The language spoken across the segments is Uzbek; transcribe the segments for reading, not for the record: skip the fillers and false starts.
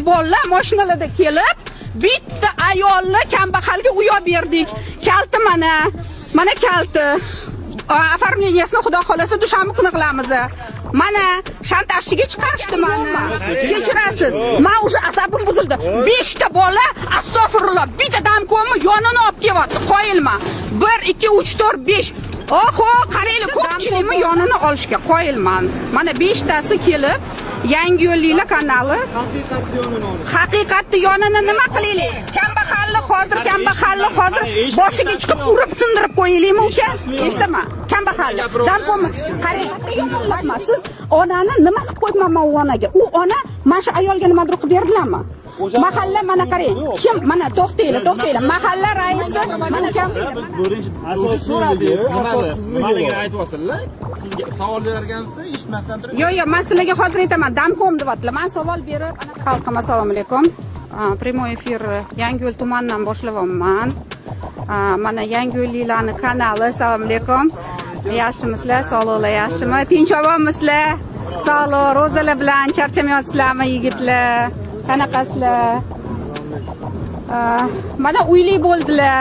bolalar mashinalarda kelib, bitta ayolni kambag'alga uyoq berdik. Kalti mana kalti. Оформлениясini xudo xolasa dushanba kuni qilamiz. Mana shantajchiga chiqarishdi meni. Kechirasiz. Men уже asabim buzildi. 5 ta bola, astag'firullah, bitta damkomni yonini olib kelyapti. Qoyilman. 1 2 3 4 5. Oho, qaranglar, ko'pchilikmi yonini olishga qoyilman. Mana 5 tasi kelib, Yangi yo'lliklar kanali. Haqiqatni yonini nima qilaylik? Kambag'allik hozir boshiga chiqib urib sindirib qo'yaylikmi uka? Eshitama. Kambag'allik. Damkomni qarang, yomonlabman. Siz onani nima qilib qo'yibman u onaga? U ona mana shu ayolga nimadir qilib berdilarmi? Mahalla mana qarang. Kim mana to'xtanglar. Mahalla raisi mana kim? Asosiy so'radi. Nimaligini aytyapsizlar? Sizga savol bergansiz, eshitmasdan turib. Yo'q, men sizlarga hozir aytaman. Damkom deyaptilar. Men savol berib, xalqim assalomu alaykum. Prямой efir Yangiyo'l tumanidan boshlayapman. Mana Yangiyo'lliklarning kanali. Assalomu alaykum. Yaxshimisizlar? Sog'liklar yaxshimi? Tinch ovomisizlar? Sog'lik, ro'zalar bilan charchamayapsizlarmi yigitlar? Qanaqasizlar? Mana uyli bo'ldilar.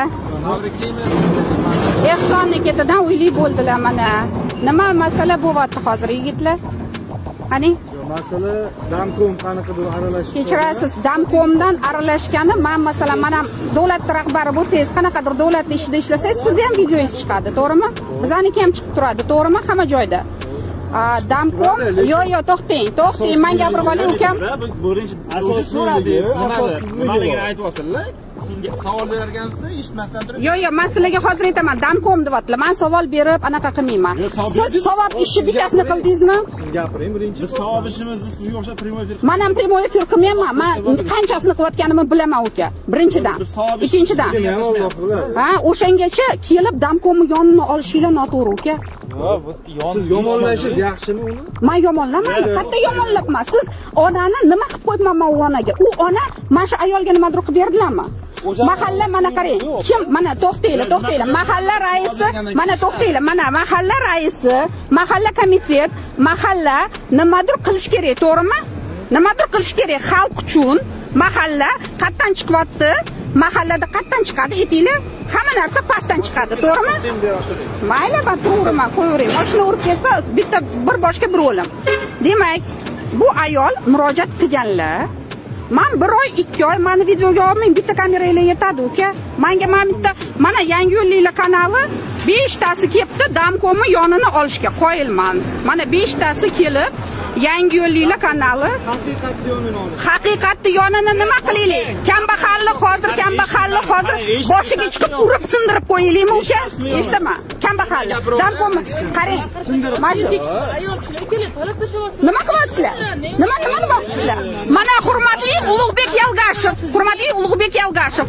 Ehsonniketidan uyli bo'ldilar mana. Nima masala bo'lyapti hozir yigitlar? Qani? Masala damkom qanaqadir aralashib. Kechirasiz, damkomdan aralashgani men masalan mana davlat rahbari bo'lsangiz, qanaqadir davlat ishida ishlasangiz, siz ham videoingiz chiqadi, to'g'rimi? Bizaniki ham chiqib turadi, to'g'rimi? Hamma joyda. Damkom, yo'q, to'xting, men gapirib olay ukam. Birinchi asosiy so'radi. Nimaligini aytyapsizlar? Sizga savol bergansiz, eshitmasdan turib. Yo'q, men sizlarga hozir aytaman. Damkom deyaptilar. Men savol berib anaqa qilmayman. Siz savob ishni bittasini qildingizmi? Siz gapiring birinchi. Biz savob ishimizni sizga o'xshab prямой efir. Men ham prямой efir qilmayman. Men qanchasini qilayotganimni bilaman uka. Birinchidan. Ikkinchidan. Ha, o'shangacha kelib damkomni yonini olishinglar noto'g'ri uka. Siz yomonlashingiz yaxshimi uni? Men yomonlamayman. Qayerda yomonlabman? Siz onani nima qilib qo'yibman u onaga? U ona mana shu ayolga nimadir qilib berdilarmi? Mahalla mana qarang. Kim mana to'xtanglar. Mahalla raisi, mana to'xtanglar. Mana mahalla raisi, mahalla komitet, mahalla nimadir qilish kerak, to'g'rimi? Nimadir qilish kerak xalq uchun. Mahalla qayerdan chiqyapti? Mahallada qayerdan chiqadi aytinglar? Hamma narsa pastdan chiqadi, to'g'rimi? Mayli, men to'g'riman, qo'yavering. Mashina urib ketsa, bitta bir boshqa bir o'lim. Demak, bu ayol murojaat qilganlar. Men 1 oy 2 oy meni videoga olmang, bitta kameralar yetadi uka. Menga bitta mana Yangiyo'lliklar kanali 5 tasi kelibdi, damkomni yonini olishga qoyilman. Mana 5 tasi kelib Yangiyo'lliklar kanali. Haqiqatni yonini nima qilaylik? Kambag'allik hozir boshiga chiqib urib sindirib qo'yaylikmi uka? Eshitama. Kambag'allik. Damkomni qarang. Ayol kishilar kelib, talab tashyapsiz. Nima qilyapsizlar? Nima demoqchisizlar? Mana hurmatli Ulug'bek Yalgashev.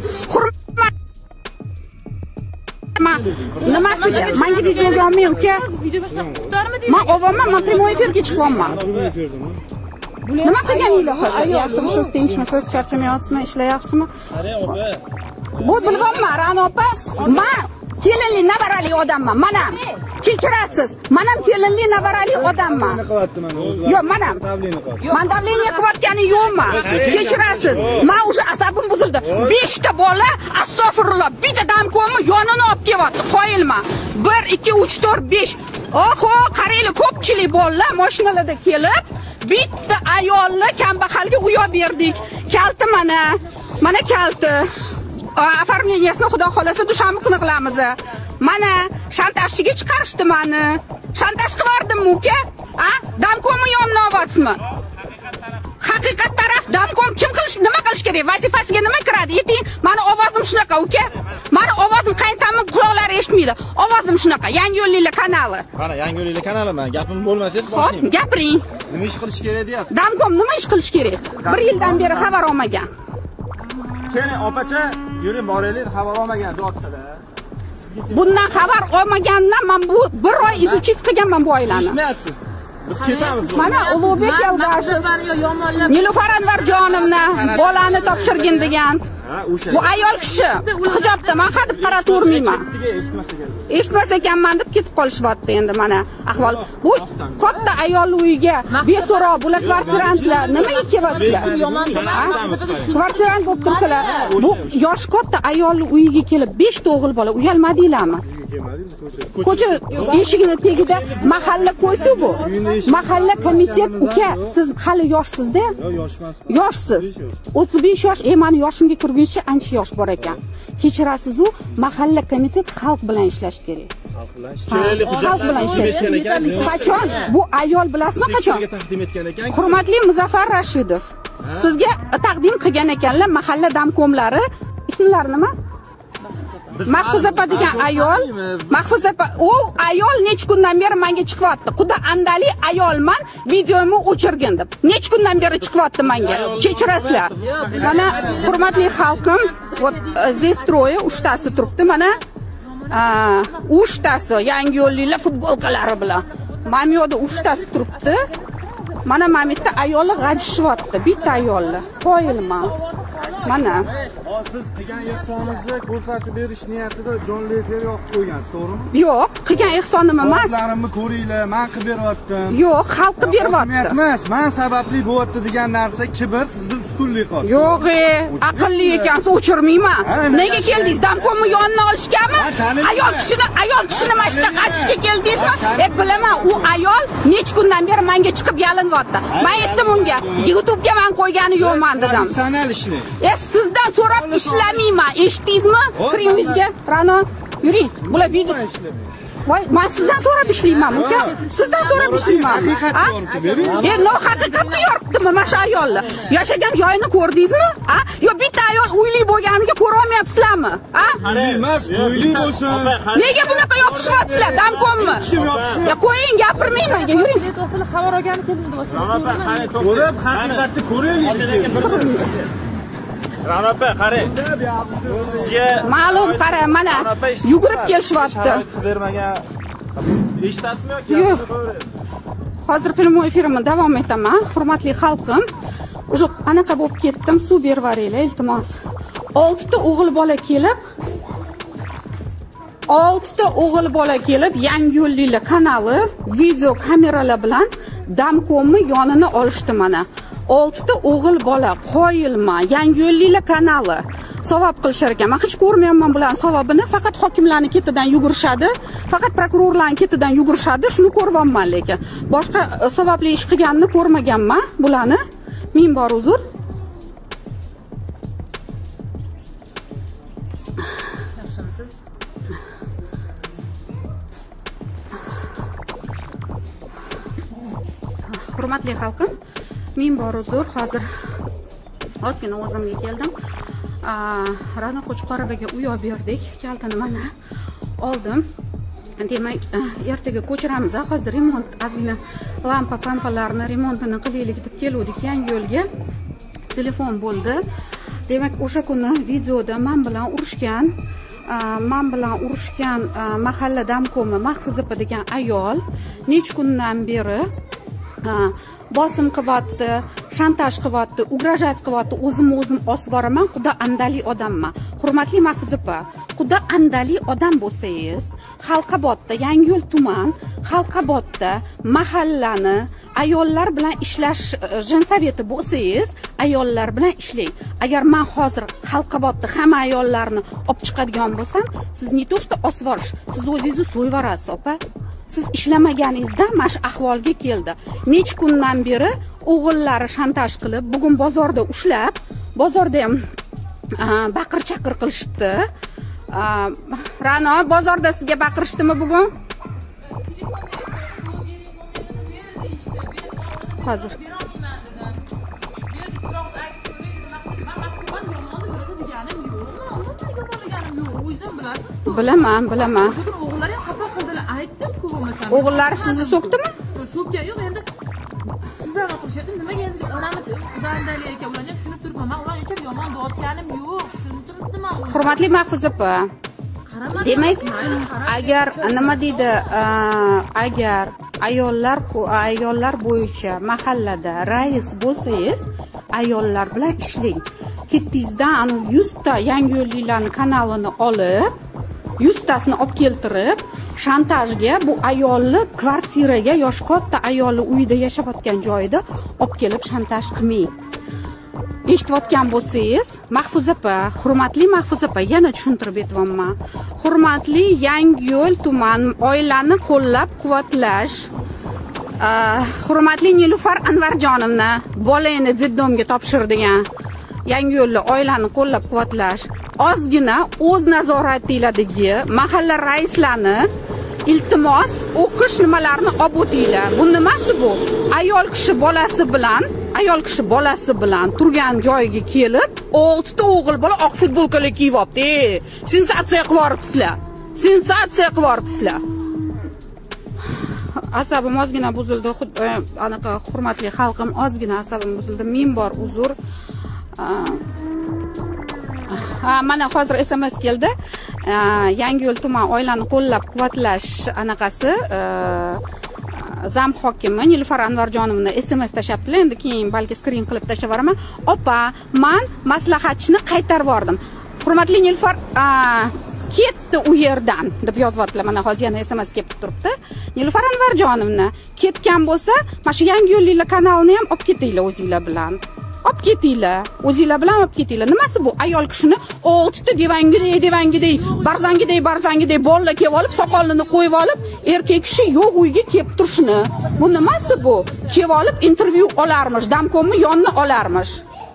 Nimasiga? Menga videoga olmang uka. Men ovaman, men prямой efirga chiqyapman. Nima qilganinglar hozir? Yaxshimisiz, tinchmisiz, charchamayapsizmi, ishlar yaxshimi? Bu bilmayman, Ra'no opa. Men kelinli navarali odamman. Mana kechirasiz. Men ham kelinli navarali odamman. Yo'q, men ham. Men davleniya qilayotgani yo'qman. Kechirasiz. Men уже asabim buzildi. 5 ta bola, astag'firullah, bitta damkomni yonini olib kelyapti. Qoyilman. 1 2 3 4 5. Oho, qaranglar, ko'pchilik bolalar mashinalarda kelib, bitta ayolni kambag'alga uyoq berdik. Kalti mana kalti. Оформлениясini xudo xolasa dushanba kuni qilamiz. Mana shantajchiga chiqarishdi meni. Shantaj qilardimmi uka? Damkomni yonini olyapsizmi? Haqiqat taraf damkom nima qilish kerak? Vazifasiga nima kiradi? Ayting, meni ovozim shunaqa uka. Meni ovozim qaytamni quloqlari eshitmaydi. Ovozim shunaqa. Yangiyo'lliklar kanali. Mana Yangiyo'lliklar kanali, men gapim bo'lmasangiz boshlang. Gapiring. Nima ish qilish kerak deyapsiz? Damkom nima ish qilish kerak? 1 yildan beri xabar olmagan. Keling, opacha, yuring boraylik, xabar olmagan deyapti-da. Bundan xabar olmagandan men bu 1 oy izuchit qilganman bu oilani. Eshitmayapsiz. Biz ketamiz. Mana Ulug'bek Yalgashev, Nilufar Anvarjonimni bolani topshirgin degan. Bu ayol kishi hijobda, men hadeb qaratavermayman. Eshitmas ekanman deb ketib qolishyapti endi mana ahvol. Bu katta ayol uyiga beso'roq bular kvartirantlar nimaga kelyapsizlar? Kvartirant bo'lib tursalar, bu yosh katta ayol uyiga kelib 5 ta o'g'il bola uyalmadinglarmi? Ko'cha eshigini tagida mahalla qo'ydi bu. Mahalla komitet uka, siz hali yoshsizda? Yoshsiz. 35 yosh, meni yoshimga kirguncha ancha yosh bor ekan. Kechirasiz-u, mahalla komitet xalq bilan ishlash kerak. Xalq bilan ishlash kerak. Qachon? Bu ayol bilasizmi qachon? Hurmatli Muzaffar Rashidov. Sizga taqdim qilgan ekanlar mahalla damkomlari. Ismlari nima? Mahfuza opa degan ayol, Mahfuza opa, u ayol necha kundan beri menga chiqyapti. Xudo andali ayolman, videomni o'chirgin deb. Necha kundan beri chiqyapti menga. Kechirasizlar. Mana hurmatli xalqim, здесь трое, uchtasi turibdi. Mana uchtasi yangi yo'lliklar futbolkalari bilan. Mana bu yerda uchtasi turibdi. Mana bu yerda ayollar g'ajishyapti. Bitta ayollar. Qo'yilman. Mana siz qilgan ehsoningizni ko'rsatib berish niyatida jonli efir yoqib qo'ygansiz, to'g'rimi? Yo'q, qilgan ehsonim emas. O'zlarimni ko'ringlar, men qilib beryaptim. Yo'q, xalq qilib beryapti. Emas, men sababli bo'lyapti degan narsa kibr, sizda ustunlik qoldi. Yo'q, aqlli ekansiz, o'chirmayman. Nega keldingiz? Damkomni yonini olishganmi? Ayol kishini mana shunday qatishga keldingizmi? Bilaman, u ayol necha kundan beri menga chiqib yalinyapti. Men aytdim unga, YouTube'ga men qo'ygani yo'qman dedim. Sanal ishni. Sizdan so'rab ishlamayman. Eshitdingizmi? Kiring uyingizga. Ra'no, yuring. Bular video. Voy, men sizdan so'rab ishlayman, uka. Sizdan so'rab ishlayman. Nohaqiqatni yoritdimmi mana shu ayolni? Yashagan joyini ko'rdingizmi? Yo bitta ayol uyli bo'lganiga ko'ra olmayapsizlarmi? Emas, uyli bo'lsin. Nega bunaqa yopishyapsizlar? Damkommi? Ya qo'ying, gapirmayman. Yuring. Xabar olgani keldim deb o'tiribman. Ko'rib, haqiqatni ko'raylik. Ra'no opa, qarang. Sizga ma'lum, qara, mana yugurib kelishyapti. Bermagan eshitasizmi yoki? Yo'q. Hozir prямой efirimni davom etaman. Hurmatli xalqim, уже anaqa bo'lib ketdim, suv berib beringlar, iltimos. 6 ta o'g'il bola kelib, yangi yo'lliklar kanali video kameralar bilan damkomni yonini olishdi mana. 6 ta o'g'il bola qo'yilma, yangi yo'lliklar kanali savob qilishar ekan. Men hech ko'rmayapman bularning savobini, faqat hokimlarning ketidan yugurishadi, faqat prokurorlarning ketidan yugurishadi, shuni ko'ryapman lekin. Boshqa savobli ish qilganini ko'rmaganman bularni. Ming bor uzr. Hurmatli xalqim, ming bor uzr, hozir ozgina o'zimga keldim. Ra'no Qo'chqorovaga uy olib berdik. Kaltini mana oldim. Demak, ertaga ko'chiramiz. Hozir remont, ozgina lampa-pampalarni remontini qilaylik deb keldik yangi yo'lga. Telefon bo'ldi. Demak, o'sha kuni videoda men bilan urushgan mahalla damkomi Mahfuza opa degan ayol necha kundan beri bosim qilyapti, shantaj qilyapti, ugrajat qilyapti, o'zim osib boraman, xudo andali odamman. Hurmatli Mahfuza opa, xudo andali odam bo'lsangiz, Xalqobodda, Yangiyo'l tuman, Xalqobodda mahallani ayollar bilan ishlash jensoveti bo'lsangiz, ayollar bilan ishlang. Agar men hozir Xalqobodda hamma ayollarni olib chiqadigan bo'lsam, siz ne to, что osib borish, siz o'zingizni so'yib yorasiz, opa. Siz ishlamaganingizdan mana shu ahvolga keldi. Necha kundan beri o'g'illari shantaj qilib, bugun bozorda ushlab, bozorda ham baqir-chaqir qilishibdi. Ra'no, bozorda sizga baqirishdimi bugun? Hozir. Bilaman. O'g'illar ham xafa qildilar. Aytdim-ku bo'lmasa. O'g'illar sizni so'kdimi? So'kkan yo'q, endi sizlar qilishadi. Nimaga endi onamiz xudoandalik ekan, ular ham tushunib turibman. Men ularni hech yomon da'vatganim yo'q, tushuntiribdim men. Hurmatli Mahfuza opa. Demak, agar nima deydi, agar ayollar bo'yicha mahallada rais bo'lsangiz, ayollar bilan ishlang. ketdingizdan 100 ta yangi yo'lliklarning kanalini olib, 100 tasini olib keltirib, shantajga bu ayolni kvartiraga, yosh katta ayolni uyida yashayotgan joyida olib kelib shantaj qilmang. Eshitayotgan bo'lsangiz, Mahfuza opa, hurmatli Mahfuza opa, yana tushuntirib aytaman. Hurmatli Yangiyo'l tuman oilani qo'llab-quvvatlash, hurmatli Nilufar Anvarjonovna bolangni ziddomga topshirdigan Yangiyo'lli oilani qo'llab-quvvatlash, ozgina o'z nazoratinglardagi mahalla raislarni iltimos o'qish nimalarini olib o'tinglar. Bu nimasi bu? Ayol kishi bolasi bilan turgan joyiga kelib, 6 ta o'g'il bola oq futbolkalar kiyyapti. Sensatsiya qilib yoribsizlar. Sensatsiya qilib yoribsizlar. Asabim ozgina buzildi. Anaqa hurmatli xalqim, ozgina asabim buzildi. Ming bor uzr. Mana hozir SMS keldi. Yangiyo'l tuman oilani qo'llab-quvvatlash anaqasi zam hokimi Nilufar Anvarjonovna SMS tashlabdilar. Endi keyin balki skrin qilib tashlab yuboraman. Opa, men maslahatchini qaytarib bordim. Hurmatli Nilufar, ketdi u yerdan deb yozyaptilar. Mana hozir yana SMS kelib turibdi. Nilufar Anvarjonovna ketgan bo'lsa, mana shu Yangiyo'lliklar kanalini ham olib ketinglar o'zingizlar bilan. Olib ketinglar. O'zingizlar bilan olib ketinglar. Nimasi bu? Ayol kishini 6 ta devangidek, barzangidek bolalar kelib olib, soqolini qo'yib olib, erkak kishi yo'q uyga kelib turishni. Bu nimasi bu? Kelib olib intervyu olarmish, damkomni yonni olarmish.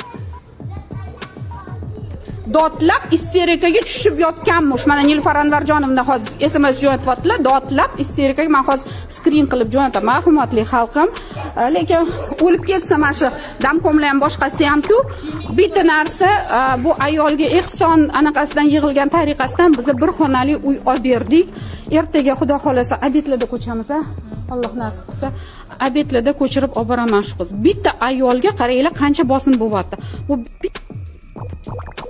Dotlab isterikaga tushib yotganmish. Mana Nilufar Anvarjonovna hozir SMS jo'natyaptilar. Dotlab isterikaga men hozir skrin qilib jo'nataman, hurmatli xalqim. Lekin o'lib ketsa mana shu damkomlar ham boshqasi ham-ku, bitta narsa, bu ayolga ehson anaqasidan yig'ilgan tariqasidan biz bir xonali uy olib berdik. Ertaga xudo xolasa obedlarda ko'chamiz, Alloh nasib qilsa, obedlarda ko'chirib olib boraman shu qiz. Bitta ayolga qaranglar qancha bosim bo'lyapti. Bu